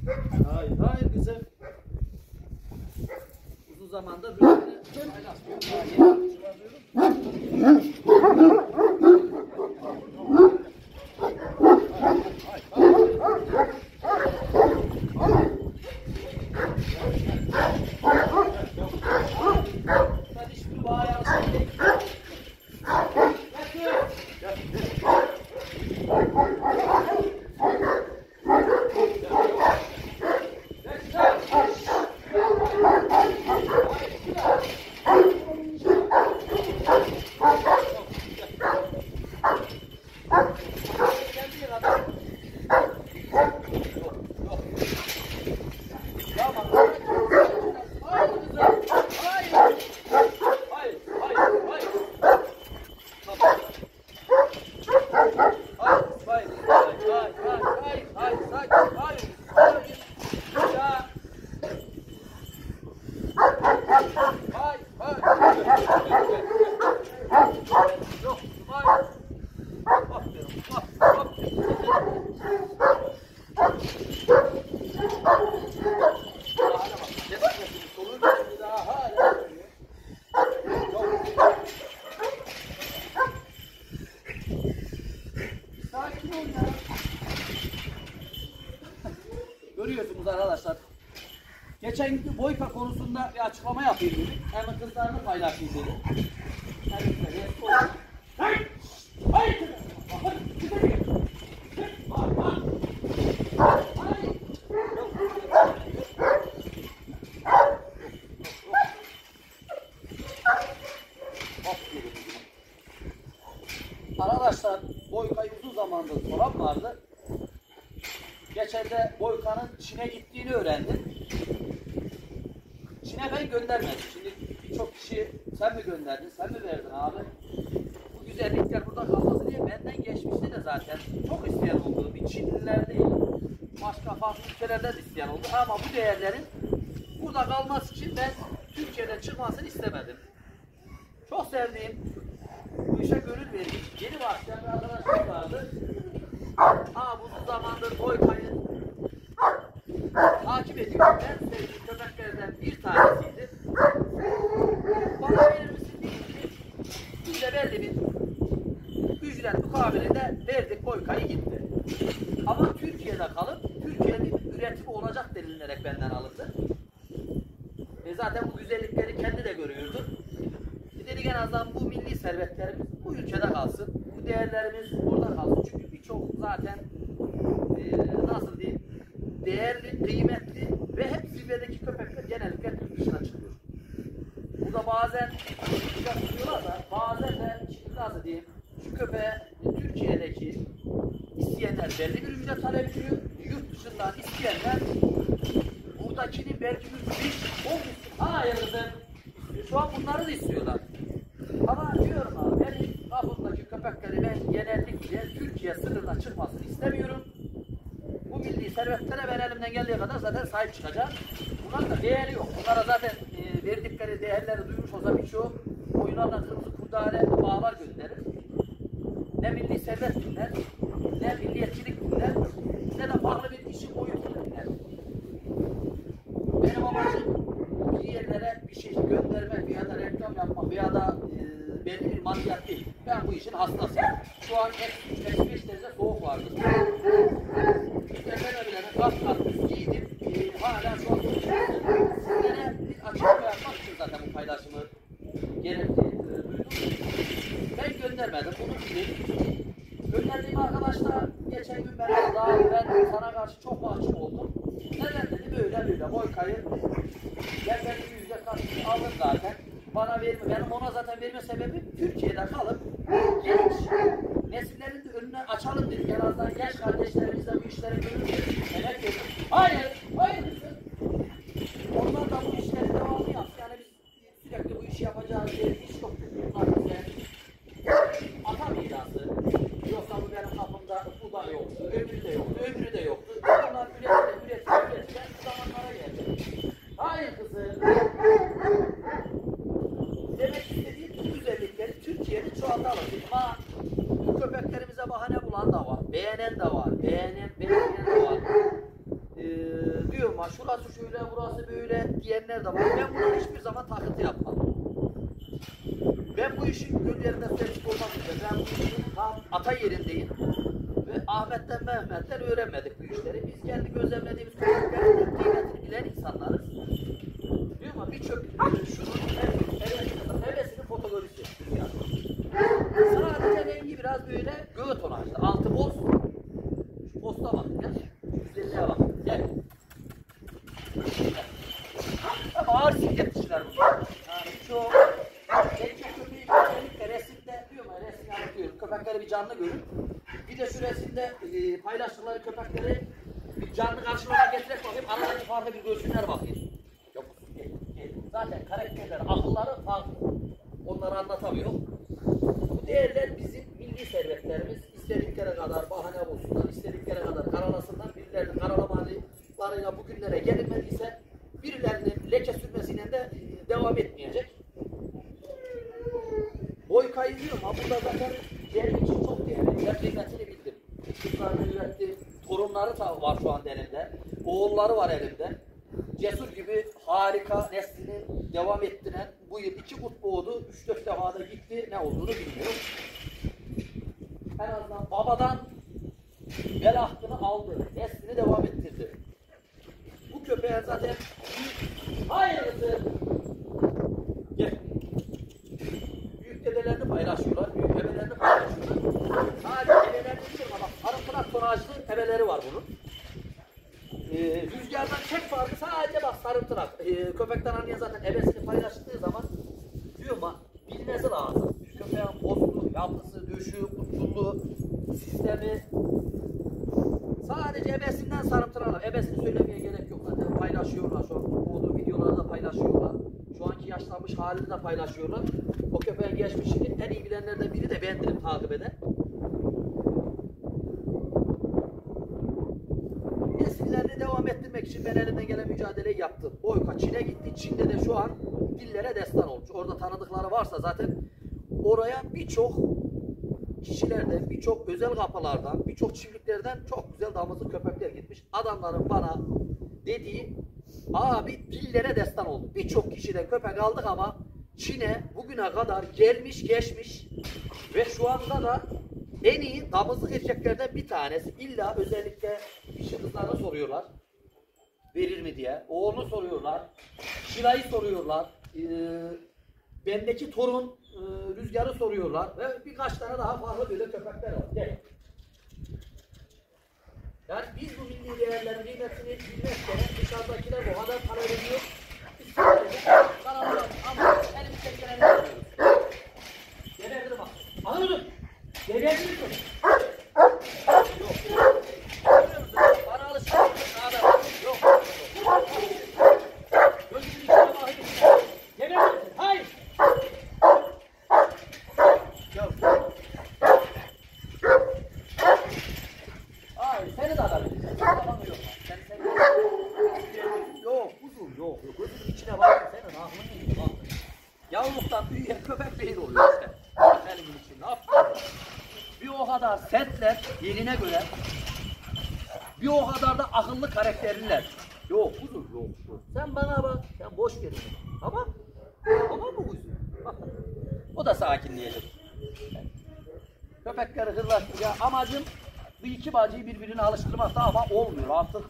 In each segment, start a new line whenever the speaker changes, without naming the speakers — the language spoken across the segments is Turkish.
Hayır, hayır kızım. Uzun zamandır böyle paylaşmıyorum. Hadi şimdi bayağı şey. Görüyorsunuz arkadaşlar. Geçen gün boyka konusunda bir açıklama yapayım dedim. Hem kızlarını paylaşayım dedim. Arkadaşlar boykayı uzun zamandır soran vardı. Geçen de boykanın Çin'e gittiğini öğrendim. Çin'e ben göndermedim. Şimdi birçok kişi sen mi gönderdin, sen mi verdin abi? Bu güzellikler burada kalması diye benden geçmişti de zaten. Çok isteyen oldu. Bir Çinliler değil. Başka farklı ülkelerden isteyen oldu. Ama bu değerlerin burada kalması için ben Türkiye'den çıkmasını istemedim. Çok sevdiğim, bu işe gönül verdiğim, yeni başlayan bir arkadaşım vardı. Uzun zamandır boykayı takip ediyorum. En sevdiğim köpeklerden bir tanesiydi. Bana verir misin deyince biz de belli bir ücret mukabilinde verdik, boykayı gitti. Ama Türkiye'de kalıp Türkiye'nin üretimi olacak denilerek benden alındı. Ve zaten bu güzellikleri kendi de görüyordu. Dedik en azından bu milli servetlerimiz bu ülkede kalsın. Bu değerlerimiz burada kalsın. Çünkü birçok zaten nasıl diyeyim, değerli, kıymetli ve hep zirvedeki köpekler genellikle Türk dışına çıkıyor. Burada bazen çıkıyorlar da bazen de nasıl diyeyim, şu köpeğe Türkiye'deki isteyenler belli bir ücret talep ediyor. Yurt dışından isteyenler buradakinin belki %5-10 hayırlıdır. Şu an bunları da istiyorlar. Ama diyorum abi, benim kapımdaki köpekleri ben genellikle Türkiye sınırına çıkmasını istemiyorum. Bu milli servetlere ben elimden geldiği kadar zaten sahip çıkacağım. Bunların da değeri yok. Bunlara zaten verdikleri değerleri duymuş olsa birçoğu oyunlarla kırmızı kurdale bağlar gönderir. Ne milli servet dinler, ne milliyetçilik dinler, ne de farklı bir işin boyutu dinler. Benim amacım bir yerlere bir şey göndermek veya da reklam yapmak veya da belli bir maddiyat değil. Ben bu işin hastasıyım. Şu an 35 derece soğuk vardı. İşte ben öyle kat giydim. Hala şu an sizlere bir açıklama yapmak için zaten bu paylaşımı gerekli duydum. Ben göndermedim. Bunu bilin. Gönderdiğim arkadaşlar geçen gün ben sana karşı çok mahcup oldum. Neden dedi böyle boykayı ben bir yüzde karşılığı aldım zaten. Bana verme, benim ona zaten verme sebebim Türkiye'de kalıp genç nesillerin de önüne açalım dedik. En azından genç kardeşlerimiz de bu işlere görür. Emek verir. Hayır. Onlar da bu işlerin devamını yapsın. Yani biz sürekli bu işi yapacağız diye bir iş yok dedi. Bunlar bize ata mirası. Yoksa bu benim kapımda bu da yoktu, öbürü de yoktu. Bunlar üretile bu zamanlara geldi. Hayır kızım. Demek istediğim bu güzellikleri Türkiye'nin çoğaltalım. Ama bu köpeklerimize bahane bulan da var. Beğenen de var. Beğenen de var. ama şurası şöyle, burası böyle diyenler de var. Ben buna hiçbir zaman takıntı yapmam. Ben bu işin göllerinde sürekli olmak üzere. Ben bu işin tam ata yerindeyim. Ve Ahmet'ten Mehmet'ten öğrenmedik bu işleri. Biz kendi gözlemlediğimiz köpeklerin kıymetini bilen insanlarız. Diyor ama birçok şunun hevesinin fotoğrafisi. Sadece rengi biraz böyle göğe tonajlı. Altı boz. Şu posta bak. Gel. Güzelliğe bak. Gel. Ama ağır siklet dişiler bunlar. Yani çoğu erkek köpeği özellikle resimde diyorum ya, resim anlatıyorum. Köpekleri bir canlı görün. Bir de şu resimde paylaştıkları köpekleri bir canlı karşılığına getirerek bakayım. Aralarında farklı bir görsünler bakayım. Yok. Zaten karakterler, akılları farklı. Onları anlatamıyor. Bu değerler bizim milli servetlerimiz. İstedikleri kadar bahane bulsunlar, istedikleri kadar karalasınlar. Birilerinin karalamalarıyla bugünlere gelinmediyse birilerinin leke sürmesiyle de devam etmeyecek. Boy kayıyor ama burada zaten benim için çok değerli. Ben kıymetini bildim. Kızlarını üretti. Torunları var şu an elimde. Oğulları var elimde. Cesur gibi harika neslini devam ettiren bu yıl 2 kut doğdu. 3-4 defa da gitti. Ne olduğunu bilmiyorum. En azından babadan bel hakkını aldı. Neslini devam ettirdi. Bu köpeğe zaten hayırlısı. Gel. Büyük dedelerini paylaşıyorlar. Büyük ebelerini paylaşıyorlar. Sadece ebelerini değil ama arıkınak tonajlı ebeleri var bunun. Rüzgardan tek farkı sadece bak sarımtırak. Köpekten anlayan zaten ebesini paylaştığı zaman diyor ama bilmesi lazım. Köpeğin postu, yapısı, döşü, kutsulluğu, sistemi. Sadece ebesinden sarımtıraklar. Ebesini söylemeye gerek yok zaten. Paylaşıyorlar şu an. Olduğu videoları da paylaşıyorlar. Şu anki yaşlanmış halini de paylaşıyorlar. O köpeğin geçmişini en iyi bilenlerden biri de bendim takip eden. Nesillerini devam ettirmek için ben elimden gelen mücadeleyi yaptım. Boyka Çin'e gitti. Çin'de de şu an dillere destan olmuş. Orada tanıdıkları varsa zaten oraya birçok kişilerden, birçok özel kapılardan, birçok çiftliklerden çok güzel damızlık köpekler gitmiş. Adamların bana dediği abi dillere destan oldu. Birçok kişiden köpek aldık ama Çin'e bugüne kadar gelmiş geçmiş ve şu anda da en iyi damızlık erkeklerden bir tanesi. İlla özellikle dişi kızlarına soruyorlar. Verir mi diye. Oğlunu soruyorlar. Şirayı soruyorlar. Bendeki torun Rüzgar'ı soruyorlar. Ve birkaç tane daha farklı böyle köpekler var. Gel. Yani biz bu milli değerlerin kıymetini bilmezken dışarıdakiler o kadar para veriyor. Biz sadece kanallar ama elimizden geleni yapıyoruz. Geberdir bak. Anladın? Geberdir mi? Yok. Görüyor musun? Bana alışkın. Yok. Gözünün içine bakayım. Geberdir misin? Hayır. Yok. Hayır. Seni de alabilirsin. Yok. Yok. Uzun. Yok. Gözünün içine bakayım. Senin aklın iyi. Bak. Yavruluktan büyüyen köpek değil oluyor işte. Elimin için ne yaptın? Bir o kadar sertler yerine göre, bir o kadar da akıllı karakterliler. Yok kuzum yok. Sen bana bak, sen boş verin. Ama bu kuzum. O da sakinleyecek. Köpekleri hırlaştıracak. Amacım bu iki bacıyı birbirine alıştırmakta ama olmuyor artık.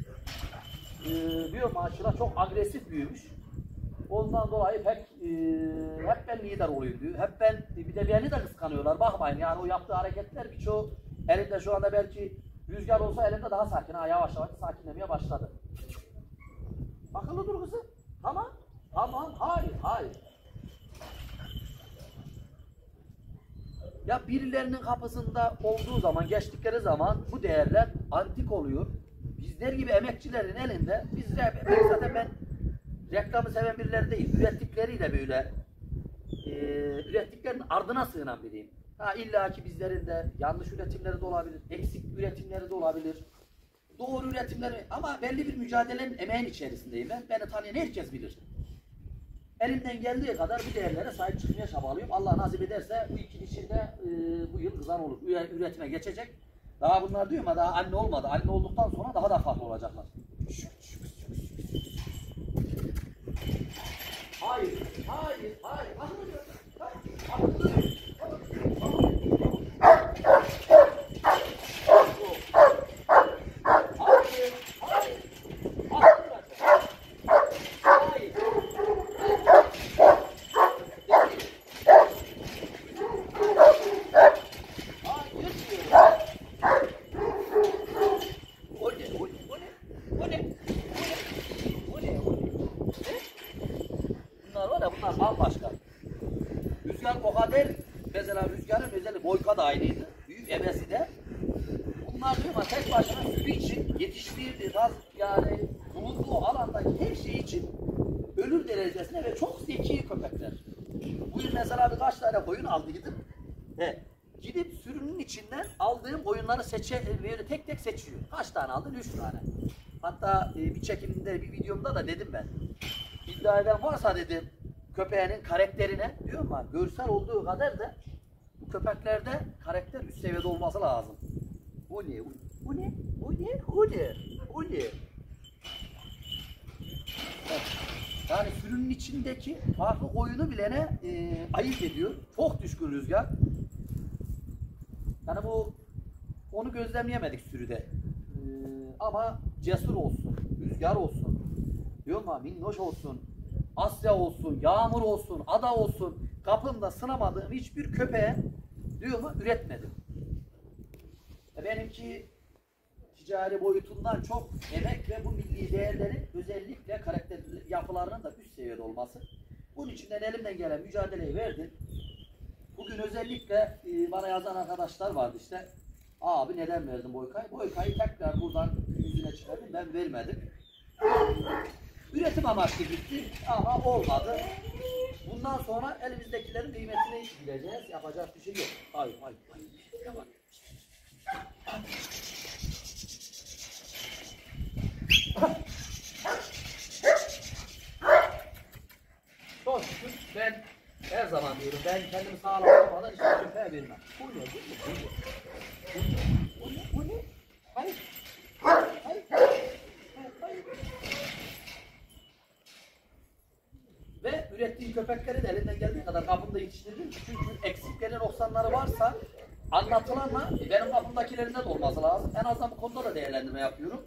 Diyor maşallah çok agresif büyümüş. Ondan dolayı hep ben lider olayım diyor. Hep ben, bir de beni de kıskanıyorlar. Bakmayın yani o yaptığı hareketler birçoğu elinde şu anda belki Rüzgar olsa elinde daha sakin. Ha yavaş yavaş sakinlemeye başladı. Akıllı dur kızım. Tamam. Hayır. Ya birilerinin kapısında olduğu zaman, geçtikleri zaman bu değerler antik oluyor. Bizler gibi emekçilerin elinde, zaten ben reklamı seven birileri değil, ürettikleriyle böyle, ürettiklerinin ardına sığınan biriyim. Ha illa ki bizlerin de yanlış üretimleri de olabilir, eksik üretimleri de olabilir, doğru üretimleri ama belli bir mücadelenin emeğin içerisindeyim ben. Beni tanıyan herkes bilir. Elimden geldiği kadar bu değerlere sahip çıkmaya çabalıyorum. Allah nasip ederse bu iki dişinde bu yıl kızan olur, üretime geçecek. Daha bunlar diyor ama daha anne olmadı. Anne olduktan sonra daha da farklı olacaklar. Bu ne? Bu ne? Bunlar var ya, bunlar bambaşka. Rüzgar o kadar, mesela Rüzgar'ın özelliği Boyka da aynıydı. Büyük ebesi de. Bunlar diyor ama tek başına sürü için yetiştirdiği yani bulunduğu alandaki her şey için ölür derecesine ve çok zeki köpekler. Bu yıl mesela birkaç tane koyun aldı gidip. Gidip sürünün içinden aldığım oyunları böyle tek tek seçiyor. Kaç tane aldın? 3 tane. Hatta bir çekimde, bir videomda da dedim ben. İddia eden varsa dedim, köpeğinin karakterine, diyorum ama görsel olduğu kadar da bu köpeklerde karakter üst seviyede olması lazım. O ne? O ne? O ne? O ne? O ne? Yani sürünün içindeki farklı oyunu bilene ayırt ediyor. Çok düşkün Rüzgar. Yani onu gözlemleyemedik sürüde. Ama cesur olsun, Rüzgar olsun, diyorum ama minnoş olsun, Asya olsun, Yağmur olsun, Ada olsun, kapımda sınamadığım hiçbir köpeğe diyorum üretmedim. Benimki ticari boyutundan çok emek ve bu milli değerlerin özellikle karakter yapılarının da üst seviyede olması. Bunun için elimden gelen mücadeleyi verdim. Bugün özellikle bana yazan arkadaşlar vardı işte. Abi neden verdin Boyka'yı? Boyka'yı tekrar buradan yüzüne çıkardım. Ben vermedim. Üretim amaçlı gitti ama olmadı. Bundan sonra elimizdekilerin kıymetini bileceğiz. Yapacak bir şey yok. Hayır. Yapar. Çok şükür ben her zaman diyorum, ben kendimi sağlam olmadan hiçbir köpeğe vermem. Bu ne? Bu ne? Hayır. Ve ürettiğim köpekleri de elinden geldiği kadar kapımda yetiştirdim. Çünkü eksikleri, noksanları varsa anlatılanla benim kapımdakilerinde de olması lazım. En azından bu konuda da değerlendirme yapıyorum.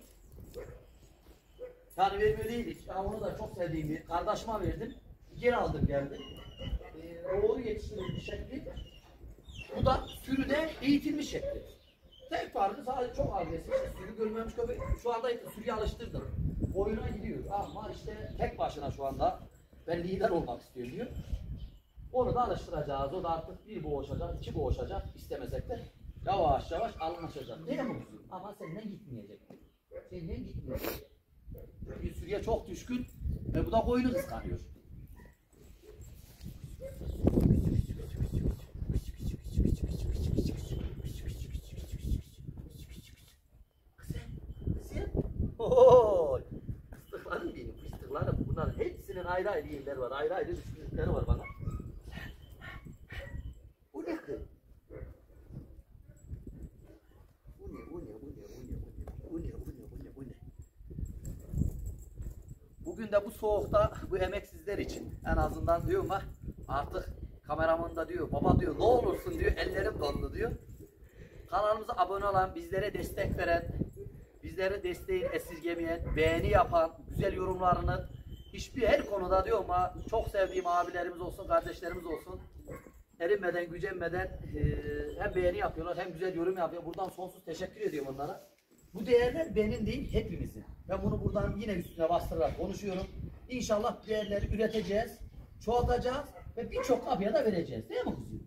Yani vermiyor değildik. Yani onu da çok sevdiğim bir kardeşime verdim. Geri aldım geldim. Doğru yetiştirilmiş şekli. Bu da sürüde eğitilmiş şekli. Tek farkı sadece çok agresif. Sürü görmemiş köpek. Şu anda sürüye alıştırdım. Oyuna gidiyor. Ama işte tek başına şu anda ben lider olmak istiyorum diyor. Onu da alıştıracağız. O da artık bir boğuşacak, iki boğuşacak istemesek de yavaş yavaş anlaşacak. Değil mi? Ama senden gitmeyecek. Senden gitmeyecek. Bir sürüye çok düşkün ve bu da koyunu kıskanıyor. Ooo! Fıstıklarım benim, fıstıklarım. Bunların hepsinin ayrı ayrı yerleri var, ayrı ayrı düşkünlükleri var bana. Bu ne kız? Bu ne? Bugün de bu soğukta bu emek sizler için. En azından diyorum ha, artık kameraman da diyor, baba diyor, ne olursun diyor, ellerim dondu diyor. Kanalımıza abone olan, bizlere destek veren, bizlere desteğini esirgemeyen, beğeni yapan, güzel yorumlarını her konuda diyorum ama çok sevdiğim abilerimiz olsun, kardeşlerimiz olsun. Erinmeden, gücenmeden hem beğeni yapıyorlar hem güzel yorum yapıyor. Buradan sonsuz teşekkür ediyorum onlara. Bu değerler benim değil, hepimizin. Ben bunu buradan yine üstüne bastırarak konuşuyorum. İnşallah değerleri üreteceğiz, çoğaltacağız ve birçok kapıya da vereceğiz. Değil mi kuzum?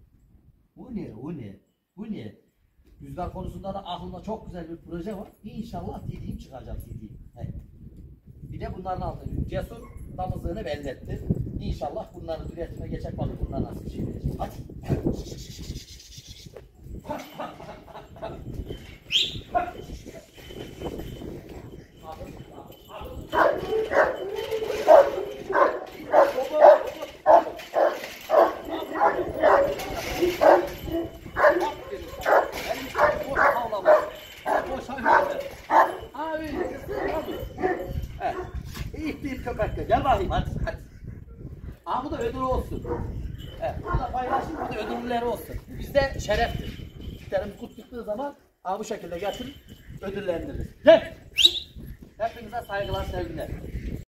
Bu ne? Rüzgar konusunda da aklımda çok güzel bir proje var. İnşallah dediğim çıkacak dediğim. Evet. Bir de bunların altında cesur damızlığını belli etti. İnşallah bunların üretime geçecek, bakın bunlar nasıl bir şey verecek. Hadi. Gel bakayım hadi. Bu da ödül olsun. Evet, bu da paylaşın, bu da ödülleri olsun. Bizde şereftir. İşlerimiz kutladığı zaman bu şekilde getirir, ödüllendiririz. Hepinize saygılar, sevgiler.